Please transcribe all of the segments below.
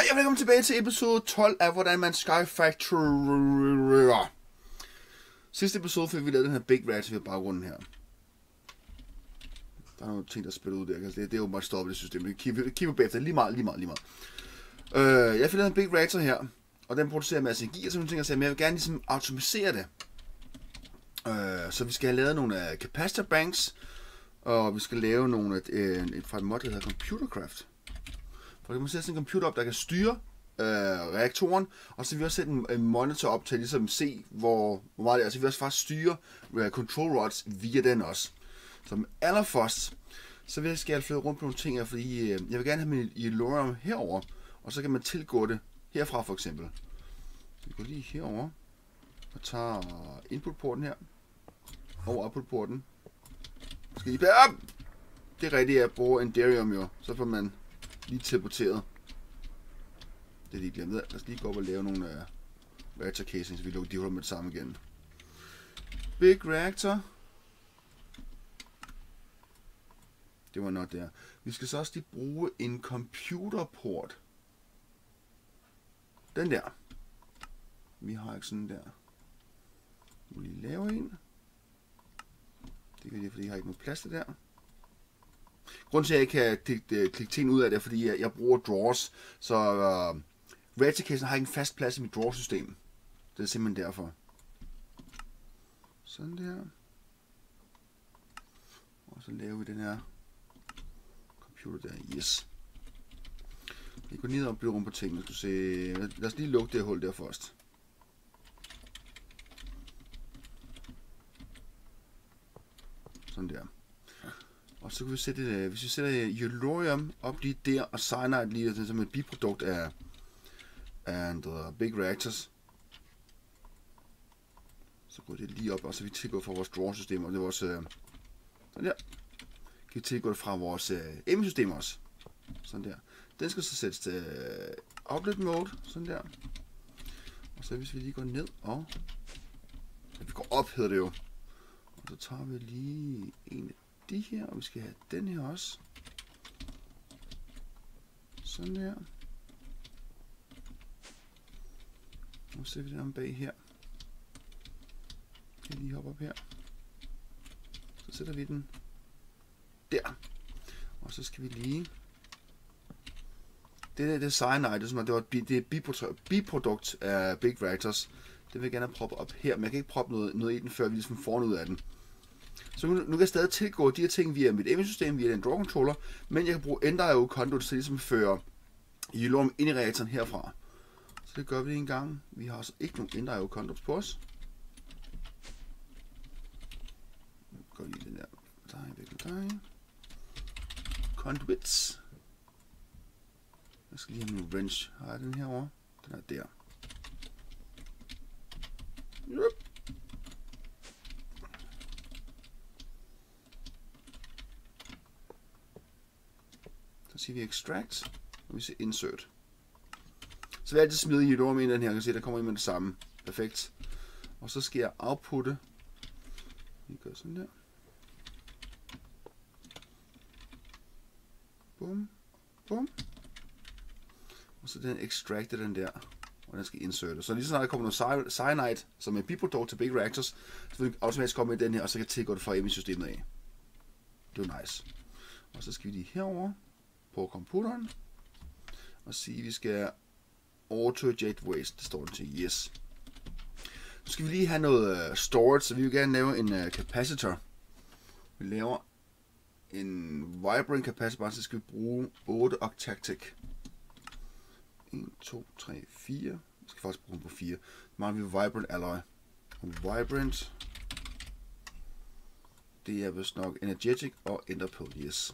Hej og velkommen tilbage til episode 12 af hvordan man skyfactorer. Sidste episode fik vi lavet den her Big Reactor ved baggrunden her. Der er nogle ting der spiller ud der. Det er jo bare stoppet det system. Vi kigger bagefter lige meget. Jeg fik lavet en Big Reactor her, og den producerer en masse energi og sådan nogle ting, men jeg vil gerne ligesom automatisere det. Så vi skal have lavet nogle capacitor banks, og vi skal lave nogle fra et mod, der hedder Computercraft. For det kan man sætte sådan en computer op, der kan styre reaktoren, og så vil vi også sætte en monitor op til ligesom se, hvor meget det er. Så vi også faktisk styre control rods via den også. Så allerførst, så vil jeg flytte rundt på nogle ting her, fordi jeg vil gerne have min Yellorium herover, og så kan man tilgå det herfra for eksempel. Så vi går lige herover og tager inputporten her, over outputporten. Skal lige op! Det er rigtigt, at bruge en Enderium jo, så får man lige teleporteret. Det er lige glemt. Lad os lige gå op og lave nogle reactor casings, så vi lukker de huller med det samme igen. Big Reactor. Det var nok der. Vi skal så også lige bruge en computerport. Den der. Vi har ikke sådan der. Vi må lige lave en. Det er fordi jeg har ikke noget plads til der. Grunden til, at jeg ikke kan klikke ting ud af det, er, fordi jeg bruger drawers. Så reactor casen har ikke en fast plads i mit drawer-system. Det er simpelthen derfor. Sådan der. Og så laver vi den her computer der. Yes. Vi går ned og bliver rundt på tingene. Skal se. Lad os lige lukke det hul der først. Sådan der. Og så kan vi sætte, hvis vi sætter Yellorium op lige der, og Cyanide lige som et biprodukt af Big Reactors. Så går det lige op, og så vi tilgår fra vores drawer-system, og det er vores, sådan der. Kan vi tilgå det fra vores aim-system også. Sådan der. Den skal så sættes til outlet mode, sådan der. Og så hvis vi lige går ned, og vi går op, hedder det jo. Og så tager vi lige en af de her, og vi skal have den her også. Sådan der. Og så sætter vi den om bag her. Kan lige hoppe op her. Så sætter vi den der. Og så skal vi lige... Det er Cyanide, det er biprodukt af Big Reactors. Det vil jeg gerne have proppet op her, men jeg kan ikke proppe noget i den, før vi ligesom får noget af den. Så nu kan jeg stadig tilgå de her ting via mit aim-system, via den draw controller, men jeg kan bruge Ender.io conduit til ligesom at føre Yellorium ind i reaktoren herfra. Så det gør vi en gang. Vi har altså ikke nogen Ender.io conduits på os. Går lige den der. Conduits. Jeg skal lige have min wrench. Har jeg den herovre? Den er der. Yep. Så siger vi extract, og vi siger insert. Så vil jeg altid smide Yellorium ind i den her, kan se, der kommer ind med det samme. Perfekt. Og så skal jeg outputte. Vi gør sådan der. Bum, bum. Og så den extracter den der, og den skal inserte. Så lige så snart der kommer noget Cyanide, som er biprodukt til Big Reactors, så vil det automatisk komme i den her, og så kan jeg tilgå det fra EMI-systemet af. Det er nice. Og så skal vi lige herover på computeren, og sige, at vi skal auto-eject waste. Det står den til yes. Nu skal vi lige have noget storage, så vi vil gerne lave en capacitor. Vi laver en vibrant capacitor, så skal vi bruge 8 octactic. 1, 2, 3, 4. Jeg skal faktisk bruge den på 4. Nu mangler vi Vibrant Alloy. Vibrant. Det er vist nok Energetic og Enderpearl. Yes.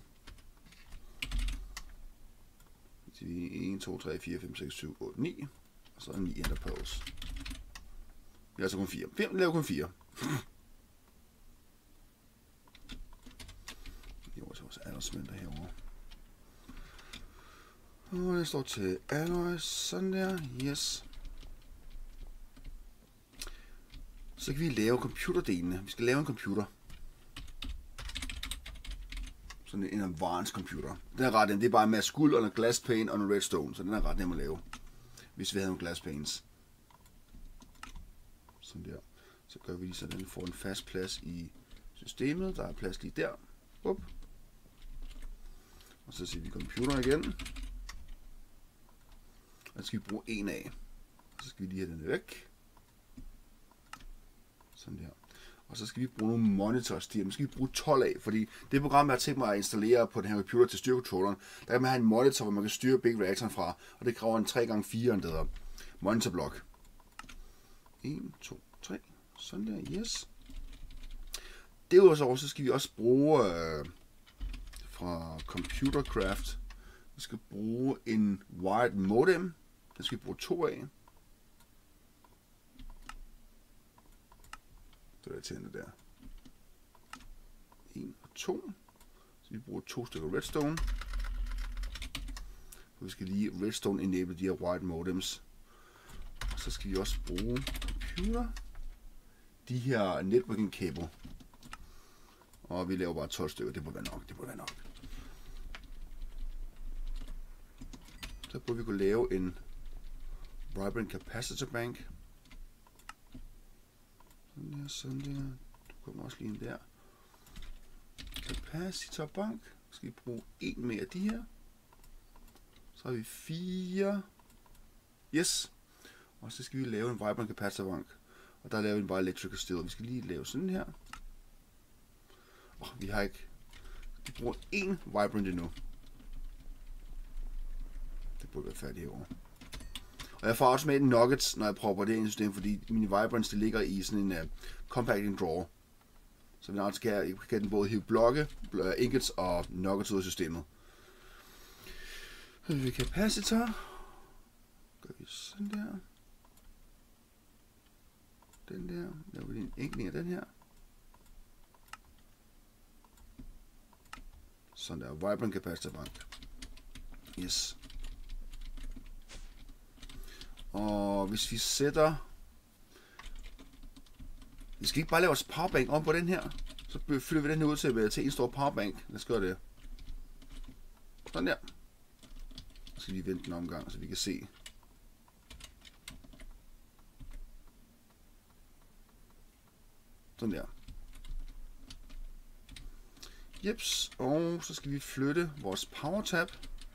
1, 2, 3, 4, 5, 6, 7, 8, 9. Og så er 9 Enderpearls. Vi har altså kun 4. 5 laver kun 4. Jo, så vores aldersmænder herovre. Og det står til alloy, sådan der, yes. Så kan vi lave computerdelene. Vi skal lave en computer. Sådan en advanced computer. Den er ret nem. Det er bare en masse guld og en glass pane og en redstone. Så den er ret nem at lave. Hvis vi havde nogle glass panes. Sådan der. Så gør vi lige så den får en fast plads i systemet. Der er plads lige der. Up. Og så siger vi computer igen. Og så skal vi bruge en af. Og så skal vi lige have den væk. Sådan der. Og så skal vi bruge nogle monitors. Dem skal vi bruge 12 af, fordi det program, jeg har tænkt mig at installere på den her computer til styrecontrolleren, der kan man have en monitor, hvor man kan styre Big Reactoren fra, og det kræver en 3x4 en monitorblok. 1, 2, 3. Sådan der, yes. Derudover så skal vi også bruge fra Computercraft, vi skal bruge en wired modem. Den skal vi bruge 2 af. Så der tænder der. 1 og 2. Så vi bruger 2 stykker redstone. Så vi skal lige redstone enable de her wired modems. Og så skal vi også bruge computer. De her networking cable. Og vi laver bare 12 stykker. Det må være nok. Det må være nok. Så burde vi kunne lave en Vibrant Capacitor Bank. Sådan der. Du kommer også lige ind der. Capacitor Bank. Så skal vi bruge en mere af de her. Så har vi 4. Yes. Og så skal vi lave en Vibrant Capacitor Bank. Og der laver vi bare Electrical Steel. Vi skal lige lave sådan her. Vi har ikke. Vi bruger en Vibrant endnu. Det burde være færdigt herovre. Og jeg får også med nuggets, når jeg propper det ind i systemet, fordi mine Vibrants det ligger i sådan en compacting drawer. Så vi kan den både hive blokke, ingots og nuggets ud af systemet. Så vi capacitor. Gør vi sådan der. Den der. Laver vi en enkling af den her. Sådan der. Vibrant capacitor bank. Yes. Og hvis vi sætter... Vi skal ikke bare lave vores powerbank om på den her. Så fylder vi den her ud til en stor powerbank. Lad os gøre det. Sådan der. Så skal vi vente en omgang, så vi kan se. Sådan der. Jeps. Og så skal vi flytte vores power tab.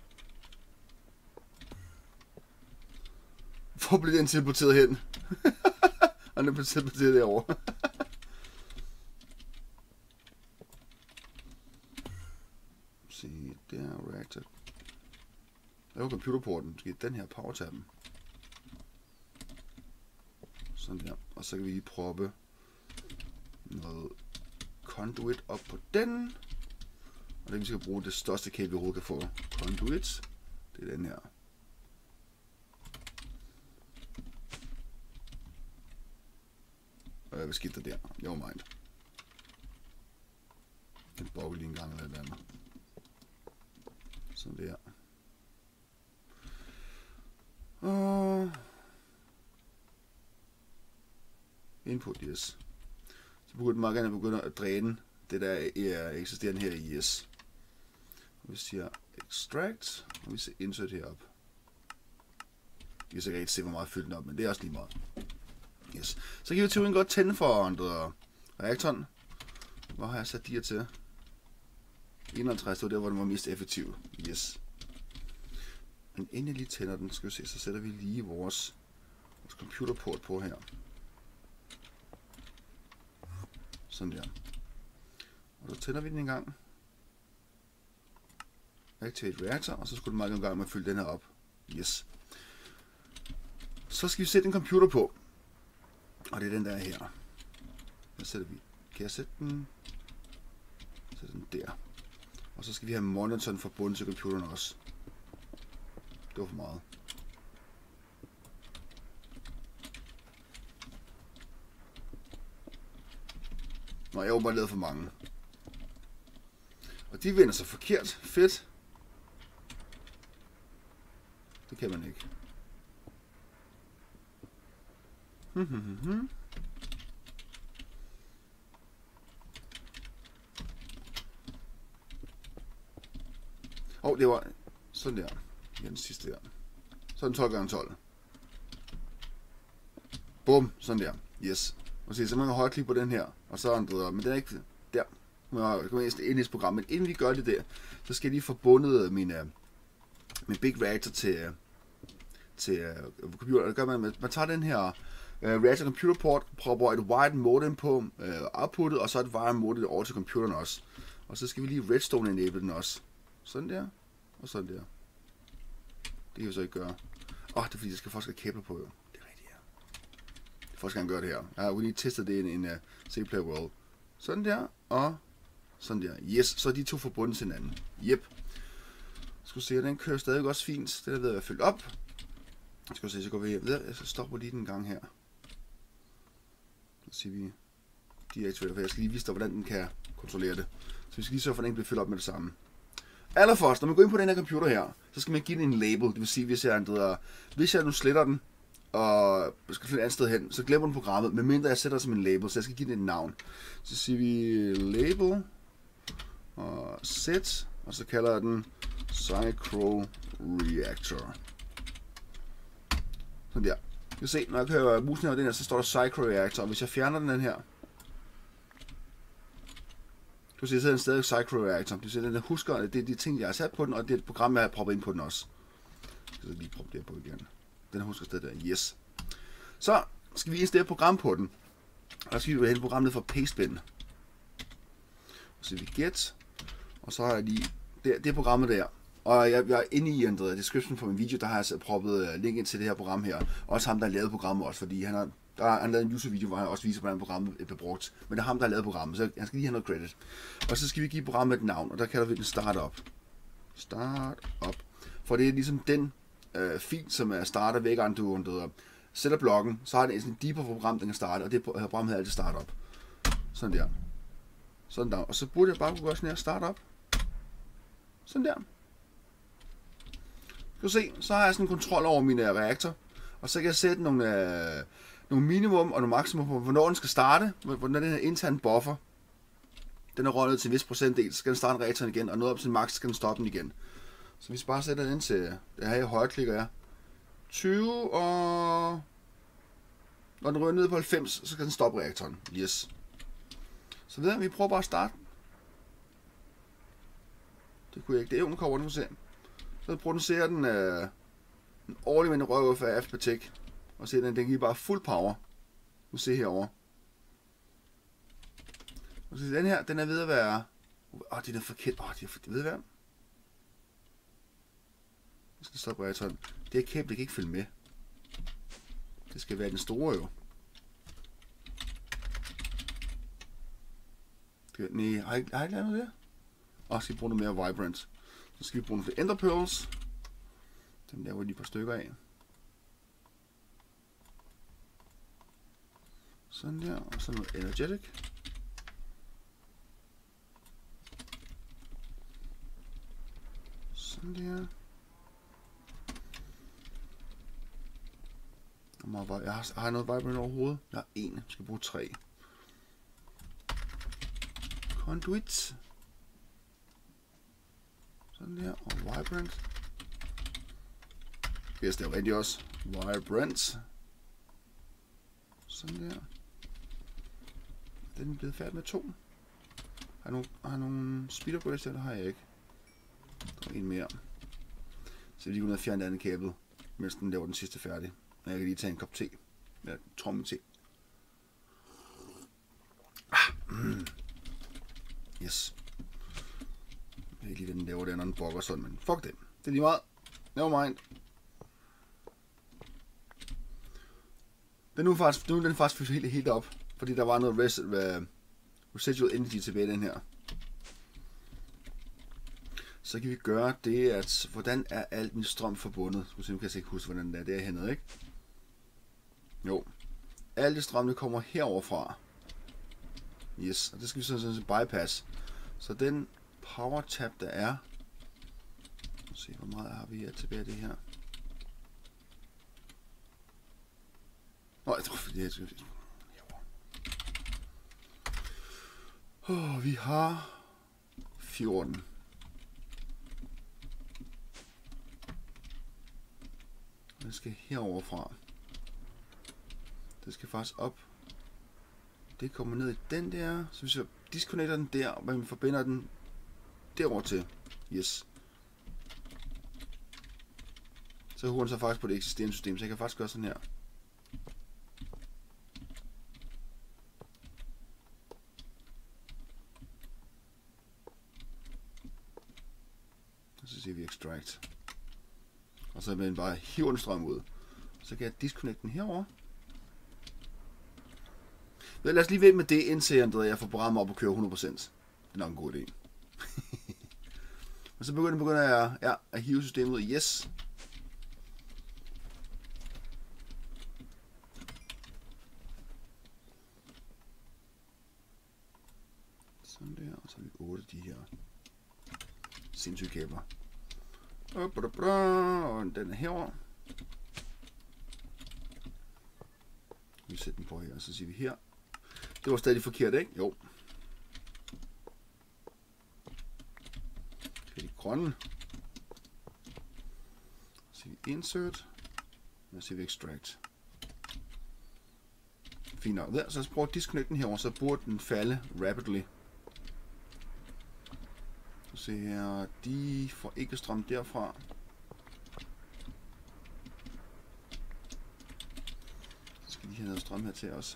Hvor blev den teleporteret hen? Og den blev teleporteret derovre. Se, der reactor. Der er computerporten. Skal den her power tabben. Sådan der. Og så kan vi lige proppe noget conduit op på den. Og det vi skal bruge det største kabel vi overhovedet kan få. Conduit. Det er den her. Hvad skete der? Jo, mind. Den bobber lige en gang eller et eller andet. Sådan der. Og input, yes. Så begynder man gerne begynde at dræne det der er eksisterende her i yes. Vi siger extract, og vi siger insert heroppe. Vi kan så ikke se, hvor meget fyldt den op, men det er også lige meget. Yes. Så kan vi til godt tænde for andre reaktoren. Hvor har jeg sat de her til? 51, det var der, hvor den var mest effektiv. Yes. Men inden jeg lige tænder den, skal vi se, så sætter vi lige vores computerport på her. Sådan der. Og så tænder vi den en gang. Activate reactor, og så skulle den meget en gang med at fylde den her op. Yes. Så skal vi sætte en computer på. Og det er den der her. Så sætter vi. Kan jeg sætte den? Sætte den der. Og så skal vi have monitoren forbundet til computeren også. Det var for meget. Nå, jeg har bare lavet for mange. Og de vender sig forkert. Fedt. Det kan man ikke. det var sådan der. Ja, den sidste der. Sådan 12 gange 12. Bum, sådan der. Yes. Og så man kan højreklik på den her, og så andre, men den er ikke der. Jeg kommer ind i det program, men inden vi gør det der, så skal jeg lige forbundet min Big Reactor til computer. Det gør man tager den her Reactor Computer Port, prøver et wired modem på outputtet, og så et wired modem over til computeren også. Og så skal vi lige redstone enable den også. Sådan der, og sådan der. Det kan vi så ikke gøre. Det er fordi, jeg skal faktisk have kabler på, jo. Det er rigtigt, ja. Det er første gang, jeg gør det her. Jeg har jo lige testet det i en Single Player World. Sådan der, og sådan der. Yes, så er de to forbundet til hinanden. Yep. Skal se, den kører stadig også fint. Den er ved at være fyldt op. Skal se, så går vi videre. Jeg stopper lige den gang her. Så siger vi deactivator, for jeg skal lige vise dig, hvordan den kan kontrollere det. Så vi skal lige sørge for, at den bliver fyldt op med det samme. Allerførst, når man går ind på den her computer her, så skal man give den en label. Det vil sige, hvis jeg nu sletter den, og skal finde et andet sted hen, så glemmer den programmet, medmindre jeg sætter det som en label, så jeg skal give den et navn. Så siger vi label, og set, og så kalder jeg den Psychro Reactor. Sådan der. Jeg kan se, når jeg kører musen her, den her, så står der Psychro Reactor, og hvis jeg fjerner den her, du ser, så er den stadig Psychro Reactor. Du ser, den der husker, at det er de ting, jeg har sat på den, og det er et program, jeg har proppet ind på den også. Jeg skal lige proppe det på igen. Den husker stadig der. Yes. Så skal vi installere et program på den. Og der skal vi hente programmet ned fra Pastebin. Så siger vi get. Og så har jeg lige det programmet der. Og jeg er inde i description på min video, der har jeg så proppet link ind til det her program her. Også ham, der har lavet programmet også, fordi han har lavet en YouTube-video, hvor han også viser, hvordan programmet bliver brugt. Men det er ham, der har lavet programmet, så han skal lige have noget credit. Og så skal vi give programmet et navn, og der kalder vi den Startup. Startup. For det er ligesom den fil, som er starter væk, og du sætter blokken, så har den sådan en deeper program, den kan starte, og det program hedder altid Startup. Sådan der. Sådan der. Og så burde jeg bare kunne gøre sådan her, Startup. Sådan der. Du kan se, så har jeg sådan en kontrol over min reaktor, og så kan jeg sætte nogle minimum og nogle maksimum på, hvornår den skal starte, hvordan den her interne buffer, den er røget til en vis procentdel, så skal den starte reaktoren igen, og noget op til max, skal den stoppe den igen. Så hvis vi bare sætter den ind til, det her højreklikker jeg, 20, og når den rører ned på 90, så skal den stoppe reaktoren. Yes. Så ved jeg, vi prøver bare at starte. Det kunne jeg ikke. Det er jo, nu kommer den, se. Så producerer den en årlig med en røv for FPTEC. Og se, den giver bare fuld power. Nu se herovre. Og så den her, den er ved at være... det er forkert. Det ved hvad? Jeg skal stoppe reaktoren. Det her kabel, det kan ikke følge med. Det skal være den store jo. Nej, har jeg ikke lavet noget der? Og skal vi bruge noget mere Vibrant. Så skal vi bruge nogle Ender Pearls. Dem laver lige et par stykker af. Sådan der, og så noget Energetic. Sådan der. Jeg har noget Vibrant overhovedet. Jeg har en. Jeg skal bruge 3. Conduit. Sådan der, og Vibrant. Yes, det er jo rigtig også. Vibrant. Sådan der. Den er blevet færdig med 2. Har jeg nogle speed upgrades, eller har jeg ikke? Der er en mere. Så jeg lige gå ned og fjerne det andet kabel, mens den laver den sidste færdig. Og jeg kan lige tage en kop te. Ja, tromme te. Yes. Jeg ved ikke lige, hvad den laver der, når den bokker sådan, men fuck det. Det er lige meget. Never mind. Nu er den faktisk fyldt helt op, fordi der var noget residual energy tilbage i den her. Så kan vi gøre det, at hvordan er alt min strøm forbundet? Nu kan jeg ikke huske, hvordan det er hernede, ikke? Jo. Alt det strøm, det kommer herover fra. Yes, og det skal vi sådan bypass. Så den power tab, der er... Lad os se, hvor meget har vi her tilbage af det her. Jeg tror, det er... vi har 14. Det skal herover fra. Det skal faktisk op. Det kommer ned i den der. Så hvis jeg disconnecter den der, og vi forbinder den derover til. Yes. Så hurer den så faktisk på det eksisterende system, så jeg kan faktisk gøre sådan her. Og så siger vi extract. Og så vil den bare hive en strøm ud. Så kan jeg disconnecte den herover. Lad os lige vente med det, indtil jeg får programmet op og køre 100%. Det er nok en god idé. Og så begynder jeg at hive systemet ud. Yes. Sådan der, og så har vi 8 de her sindssyge kabler. Og den er herover. Vi sætter den på her, og så siger vi her. Det var stadig forkert, ikke? Jo. Så er de grønne. Så siger vi insert. Og så siger vi extract. Fint nok. Der, så prøv at disconnecte den herover, så burde den falde rapidly. Så se her, de får ikke strøm derfra. Så skal de have noget strøm her til os.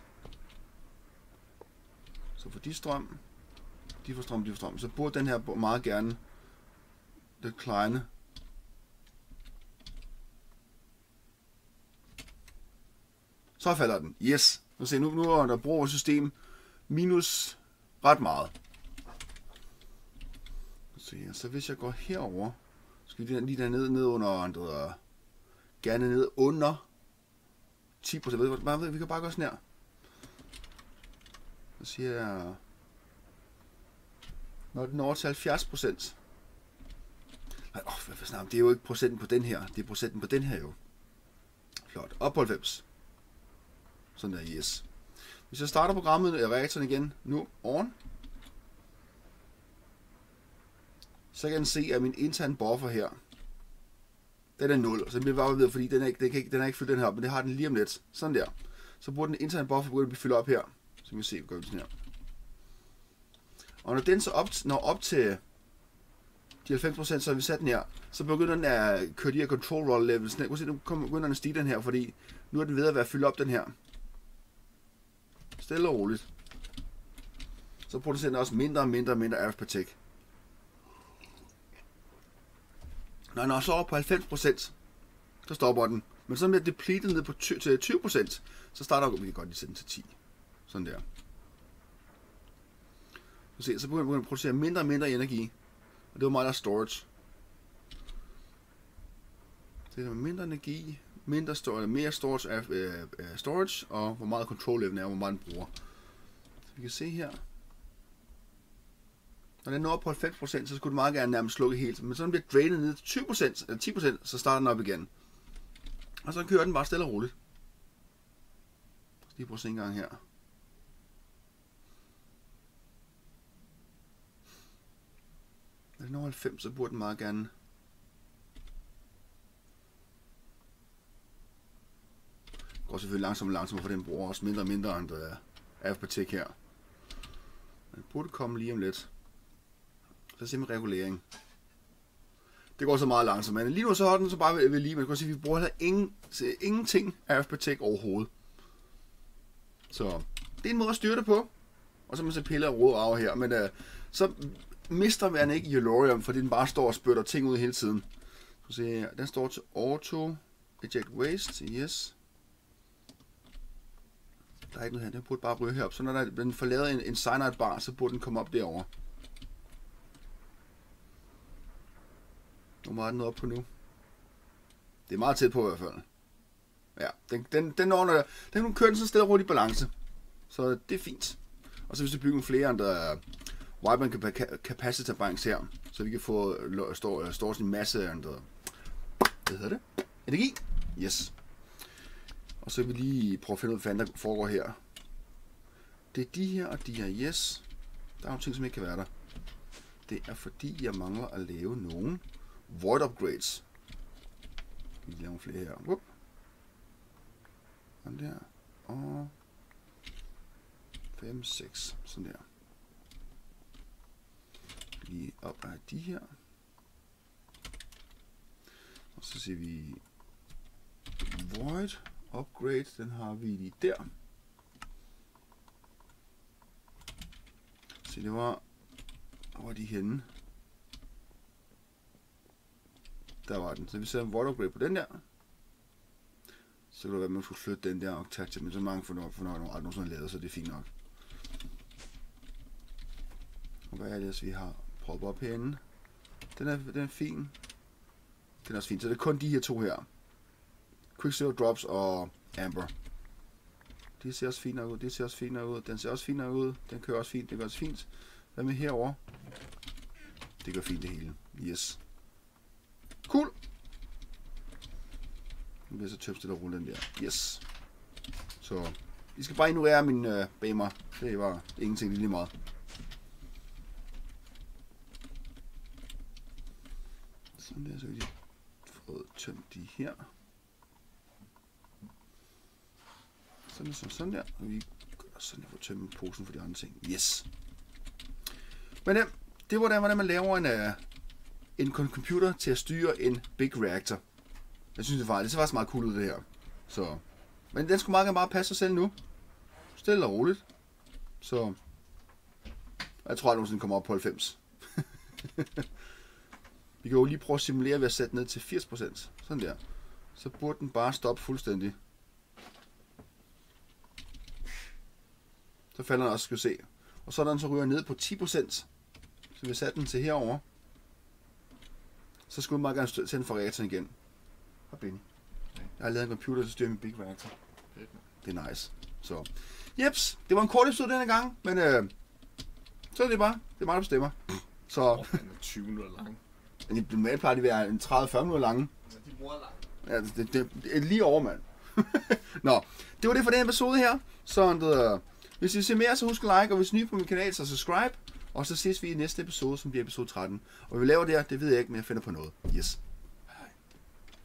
Så får de strøm, de får strøm, de får strøm. Så burde den her meget gerne decline. Så falder den. Yes. Nu er der brug af system minus ret meget. Så hvis jeg går herover, skal vi lige dernede ned under, gerne ned under 10%. Vi kan bare gå sådan her. Så siger jeg, når den over til 70%. Nej, det er jo ikke procenten på den her, det er procenten på den her jo. Flot. Op på 90. Sådan der, yes. Hvis jeg starter programmet, reaktoren igen, nu on. Så kan den se, at min interne buffer her, den er 0. Så den bliver bare ved, fordi den er ikke fyldt den her op, men det har den lige om lidt. Sådan der. Så burde den interne buffer begynde at blive fyldt op her. Så kan vi se, gør vi sådan her. Og når den så når op til de 90%, så har vi sat den her, så begynder den at køre de her control roll levels ned. Nu begynder den at stige den her, fordi nu er den ved at være fyldt op den her. Stille og roligt. Så producerer den også mindre og mindre RF per tick. Når den er så op på 90%, så stopper den. Men så bliver depleted ned på til 20%, så starter vi kan godt lige sætte den til 10. Sådan der. Så begynder den at producere mindre og mindre energi. Og det var meget der storage. Det er mindre energi, mere storage af storage, og hvor meget control level er, hvor meget den bruger. Så vi kan se her. Når den når op på 90%, så skulle den meget gerne nærmest slukke helt. Men så den bliver drainet ned til 20%, eller 10%, så starter den op igen. Og så kører den bare stille og roligt. Så lige prøv at se en gang her. Når den når 90, så burde den meget gerne. Det går selvfølgelig langsomt, for den bruger også mindre og mindre end RF per tick her. Men det burde komme lige om lidt. Så simpelthen regulering. Det går så meget langsomt, men lige nu så har den så bare ved lige, man kan sige, at vi bruger heller ingenting RF per tick overhovedet. Så det er en måde at styre det på. Og så man så piller og råd af her, men så mister man ikke Yellorium, fordi den bare står og spytter ting ud hele tiden. Så se her, den står til auto eject waste, yes. Der er ikke noget her, den burde bare ryge herop. Så når den får lavet en cyanide bar, så burde den komme op derover. Hvor meget er den op på nu? Det er meget tæt på i hvert fald. Ja, den kører den så stille og roligt i balance. Så det er fint. Og så hvis vi bygger flere andre Wipen Capacitor Banks her, så vi kan få store en masse andre, hvad hedder det? Energi. Yes. Og så vil vi lige prøve at finde ud af, hvad der foregår her. Det er de her og de her. Yes. Der er nogle ting, som ikke kan være der. Det er fordi, jeg mangler at lave nogle void upgrades. Vi laver flere her. Whoop. Sådan der. Og 5, 6. Sådan der. Lige op af de her. Og så ser vi void upgrade. Den har vi lige der. Så det var... Hvor var de henne? Der var den. Så vi sætter en void upgrade på den der. Så kan det være, at man skulle flytte den der Octactia, men så mange for aldrig nogensinde lavet, så det er fint nok. Og hvad er det, vi har proppet op herinde? Den er fin. Den er også fin. Så det er kun de her to her. Quicksilver Drops og Amber. De ser også fint nok ud. Det ser også fint nok ud. Den ser også fint nok ud. Den kører også fint. Det gør også fint. Hvad med herover? Det gør fint det hele. Yes. Cool. Nu bliver så tøbt til at rulle den der. Yes. Så I skal bare ignorere min bamer. Det var ingenting lige meget. Sådan der, så kan de få tømt de her. Sådan der. Og vi gør sådan, at få tømt posen for de andre ting. Yes. Men det var der, hvordan man laver en computer til at styre en big reactor. Jeg synes det ser faktisk meget cool ud det her. Så. Men den skulle meget gerne bare passe sig selv nu. Stille og roligt. Så. Jeg tror, at nogensinde kommer op på 90. Vi kan jo lige prøve at simulere ved at sætte ned til 80%. Sådan der. Så burde den bare stoppe fuldstændig. Så falder den også, skal vi se. Og så er den så ryger ned på 10%. Så vi satte den til herover. Så skulle den meget gerne tænde for reaktoren igen. Og Benny. Jeg har lavet en computer til at styre min big reactor. Det er nice. Så. Jeps, det var en kort episode denne gang, men så er det bare. Det er mig, der bestemmer. Så. Den er 20 minutter lang. Men normalt plejer de at være en 30-40 minutter lange. Ja, de bruger lang. Ja, det er lige over, mand. Nå, det var det for den episode her. Så hvis I ser mere, så husk at like, og hvis I er nye på min kanal, så subscribe. Og så ses vi i næste episode, som bliver episode 13. Og vi laver det her, det ved jeg ikke, men jeg finder på noget. Yes.